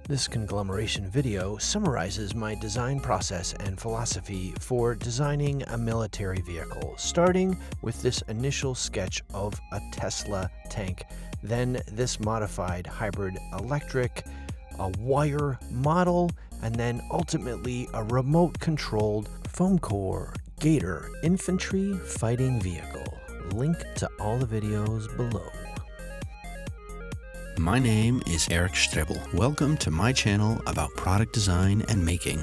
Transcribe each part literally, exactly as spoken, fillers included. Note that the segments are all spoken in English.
This conglomeration video summarizes my design process and philosophy for designing a military vehicle, starting with this initial sketch of a Tesla tank, then this modified hybrid electric, a wire model, and then ultimately a remote-controlled foam core Gator infantry fighting vehicle. Link to all the videos below. My name is Eric Strebel. Welcome to my channel about product design and making.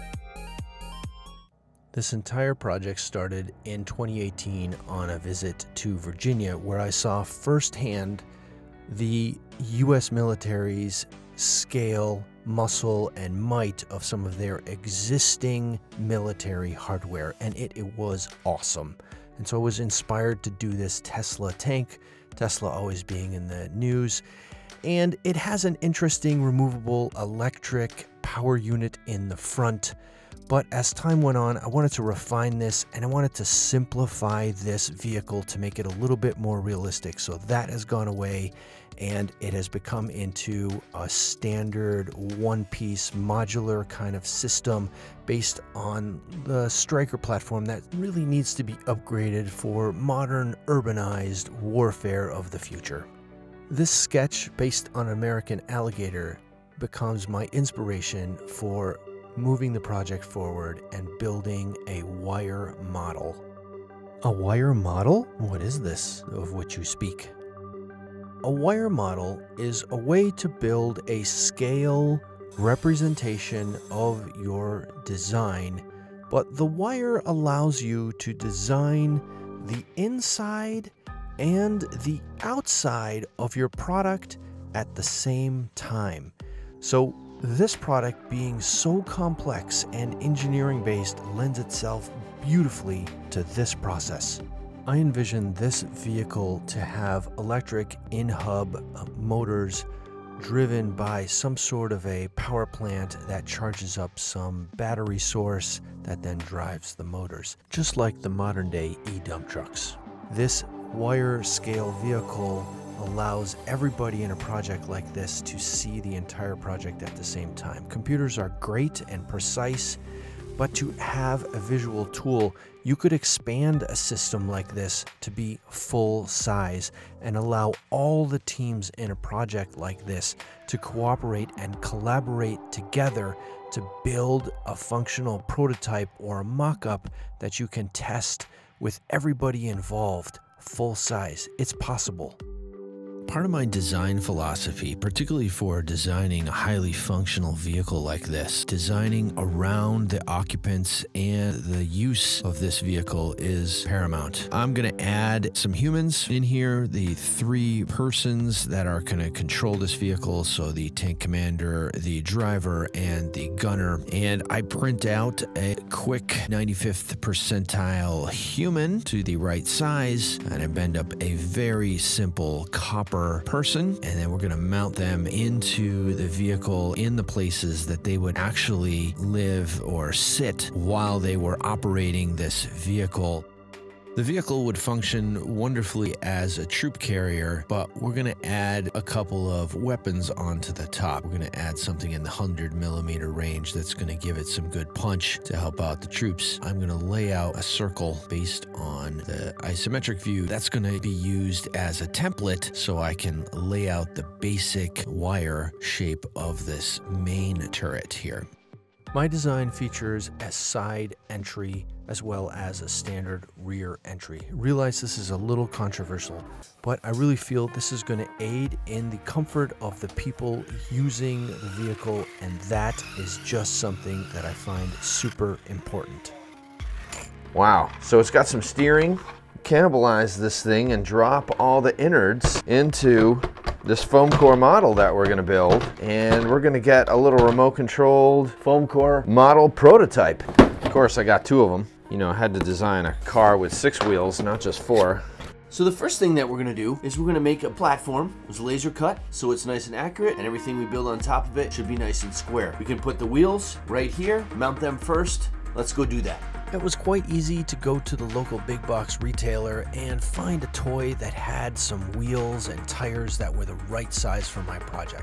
This entire project started in twenty eighteen on a visit to Virginia, where I saw firsthand the U S military's scale, muscle, and might of some of their existing military hardware, and it, it was awesome. And so I was inspired to do this Tesla tank, Tesla always being in the news. And it has an interesting removable electric power unit in the front. But as time went on, I wanted to refine this and I wanted to simplify this vehicle to make it a little bit more realistic. So that has gone away and it has become into a standard one-piece modular kind of system based on the Stryker platform that really needs to be upgraded for modern urbanized warfare of the future. This sketch, based on American Alligator, becomes my inspiration for moving the project forward and building a wire model. A wire model? What is this of which you speak? A wire model is a way to build a scale representation of your design, but the wire allows you to design the inside and the outside of your product at the same time. So this product, being so complex and engineering based, lends itself beautifully to this process. I envision this vehicle to have electric in-hub motors driven by some sort of a power plant that charges up some battery source that then drives the motors, just like the modern day e-dump trucks. This wire scale vehicle allows everybody in a project like this to see the entire project at the same time. Computers are great and precise, but to have a visual tool, you could expand a system like this to be full size and allow all the teams in a project like this to cooperate and collaborate together to build a functional prototype or a mock-up that you can test with everybody involved. Full size. It's possible. Part of my design philosophy, particularly for designing a highly functional vehicle like this, designing around the occupants and the use of this vehicle is paramount. I'm going to add some humans in here, the three persons that are going to control this vehicle, so the tank commander, the driver, and the gunner. And I print out a quick ninety-fifth percentile human to the right size, and I bend up a very simple copper person, and then we're going to mount them into the vehicle in the places that they would actually live or sit while they were operating this vehicle. The vehicle would function wonderfully as a troop carrier, but we're going to add a couple of weapons onto the top. We're going to add something in the one hundred millimeter range that's going to give it some good punch to help out the troops. I'm going to lay out a circle based on the isometric view. That's going to be used as a template so I can lay out the basic wire shape of this main turret here. My design features a side entry as well as a standard rear entry. Realize this is a little controversial, but I really feel this is going to aid in the comfort of the people using the vehicle, and that is just something that I find super important. Wow, so it's got some steering. Cannibalize this thing and drop all the innards into this foam core model that we're going to build, and we're going to get a little remote controlled foam core model prototype. Of course, I got two of them. You know, I had to design a car with six wheels, not just four. So the first thing that we're gonna do is we're gonna make a platform. It's laser cut, so it's nice and accurate, and everything we build on top of it should be nice and square. We can put the wheels right here, mount them first. Let's go do that. It was quite easy to go to the local big box retailer and find a toy that had some wheels and tires that were the right size for my project.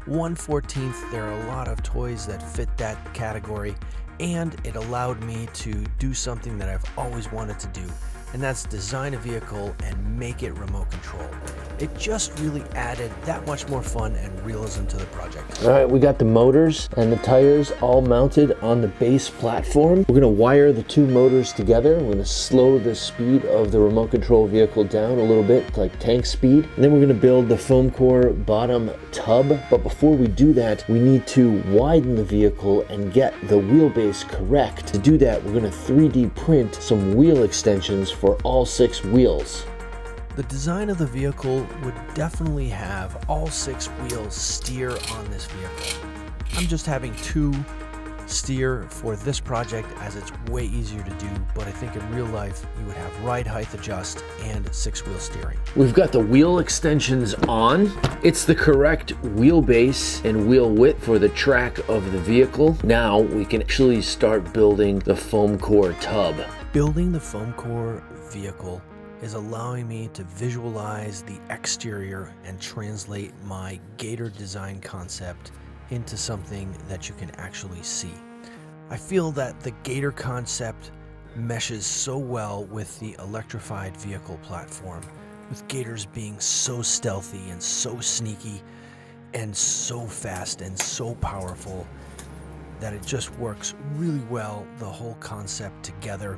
one fourteenth, there are a lot of toys that fit that category, and it allowed me to do something that I've always wanted to do, and that's design a vehicle and make it remote control. It just really added that much more fun and realism to the project. All right, we got the motors and the tires all mounted on the base platform. We're gonna wire the two motors together. We're gonna slow the speed of the remote control vehicle down a little bit, like tank speed. And then we're gonna build the foam core bottom tub. But before we do that, we need to widen the vehicle and get the wheelbase correct. To do that, we're gonna three D print some wheel extensions for all six wheels. The design of the vehicle would definitely have all six wheels steer on this vehicle. I'm just having two steer for this project as it's way easier to do, but I think in real life you would have ride height adjust and six wheel steering. We've got the wheel extensions on. It's the correct wheelbase and wheel width for the track of the vehicle. Now we can actually start building the foam core tub. Building the foam core vehicle is allowing me to visualize the exterior and translate my Gator design concept into something that you can actually see. I feel that the Gator concept meshes so well with the electrified vehicle platform, with Gators being so stealthy and so sneaky and so fast and so powerful that it just works really well, the whole concept together.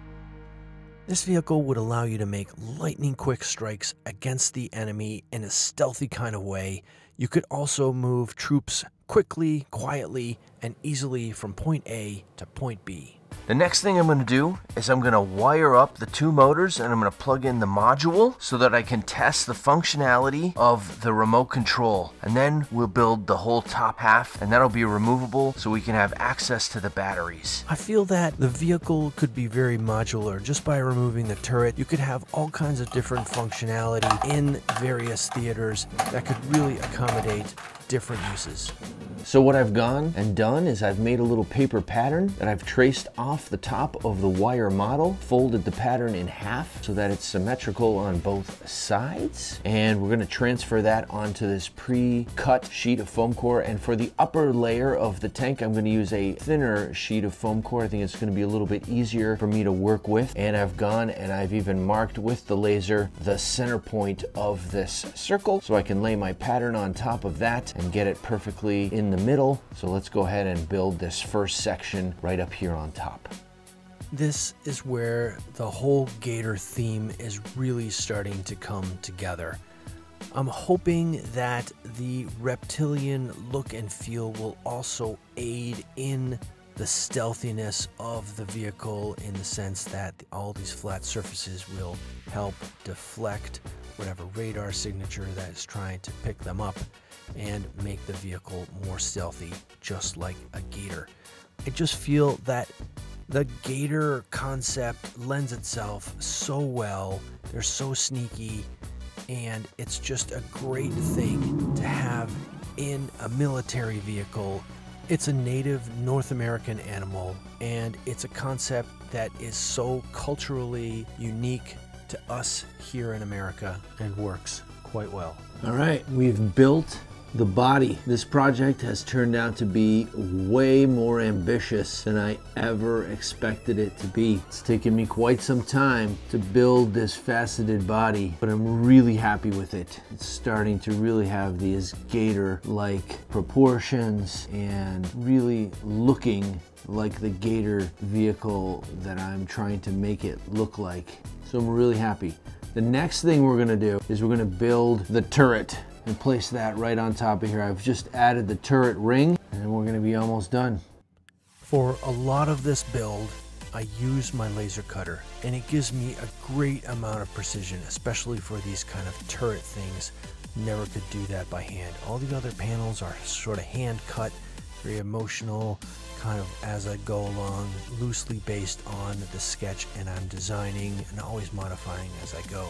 This vehicle would allow you to make lightning quick strikes against the enemy in a stealthy kind of way. You could also move troops quickly, quietly, and easily from point A to point B. The next thing I'm going to do is I'm going to wire up the two motors and I'm going to plug in the module so that I can test the functionality of the remote control. And then we'll build the whole top half, and that'll be removable so we can have access to the batteries. I feel that the vehicle could be very modular. Just by removing the turret, you could have all kinds of different functionality in various theaters that could really accommodate different uses. So what I've gone and done is I've made a little paper pattern that I've traced off the top of the wire model, folded the pattern in half so that it's symmetrical on both sides, and we're going to transfer that onto this pre-cut sheet of foam core. And for the upper layer of the tank, I'm going to use a thinner sheet of foam core. I think it's going to be a little bit easier for me to work with, and I've gone and I've even marked with the laser the center point of this circle so I can lay my pattern on top of that and get it perfectly in the middle. So let's go ahead and build this first section right up here on top. This is where the whole Gator theme is really starting to come together. I'm hoping that the reptilian look and feel will also aid in the stealthiness of the vehicle, in the sense that all these flat surfaces will help deflect whatever radar signature that is trying to pick them up and make the vehicle more stealthy, just like a Gator. I just feel that the Gator concept lends itself so well. They're so sneaky, and it's just a great thing to have in a military vehicle. It's a native North American animal, and it's a concept that is so culturally unique to us here in America and works quite well. All right, we've built the body. This project has turned out to be way more ambitious than I ever expected it to be. It's taken me quite some time to build this faceted body, but I'm really happy with it. It's starting to really have these Gator-like proportions and really looking like the Gator vehicle that I'm trying to make it look like. So I'm really happy. The next thing we're gonna do is we're gonna build the turret and place that right on top of here. I've just added the turret ring and we're gonna be almost done. For a lot of this build, I use my laser cutter, and it gives me a great amount of precision, especially for these kind of turret things. Never could do that by hand. All the other panels are sort of hand cut, very emotional, kind of as I go along, loosely based on the sketch, and I'm designing and always modifying as I go.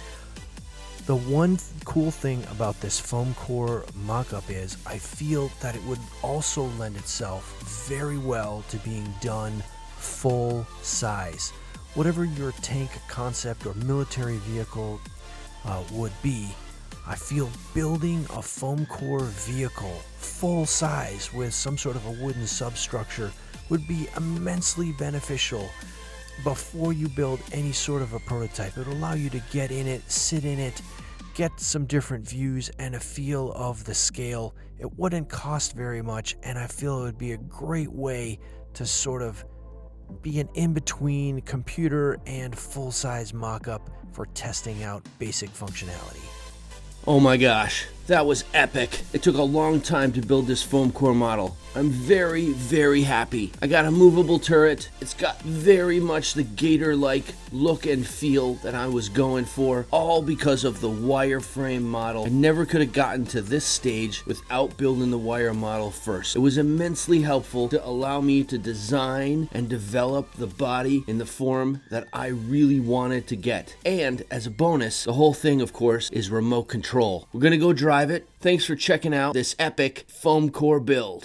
The one th cool thing about this foam core mock-up is I feel that it would also lend itself very well to being done full size. Whatever your tank concept or military vehicle uh, would be, I feel building a foam core vehicle full size with some sort of a wooden substructure would be immensely beneficial before you build any sort of a prototype. It will allow you to get in it, sit in it, get some different views and a feel of the scale. It wouldn't cost very much, and I feel it would be a great way to sort of be an in-between computer and full-size mock-up for testing out basic functionality. Oh my gosh, that was epic. It took a long time to build this foam core model. I'm very, very happy. I got a movable turret. It's got very much the Gator-like look and feel that I was going for, all because of the wireframe model. I never could have gotten to this stage without building the wire model first. It was immensely helpful to allow me to design and develop the body in the form that I really wanted to get. And as a bonus, the whole thing, of course, is remote control. We're gonna go drive it. Thanks for checking out this epic foam core build.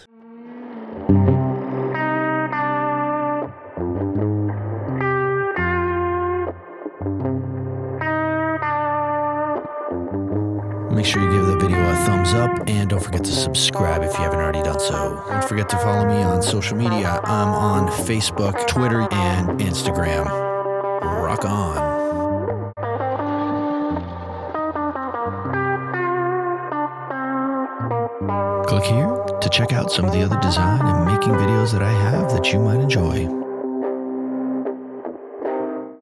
Make sure you give the video a thumbs up and don't forget to subscribe if you haven't already done so. Don't forget to follow me on social media. I'm on Facebook, Twitter, and Instagram. Rock on. Click here to check out some of the other design and making videos that I have that you might enjoy.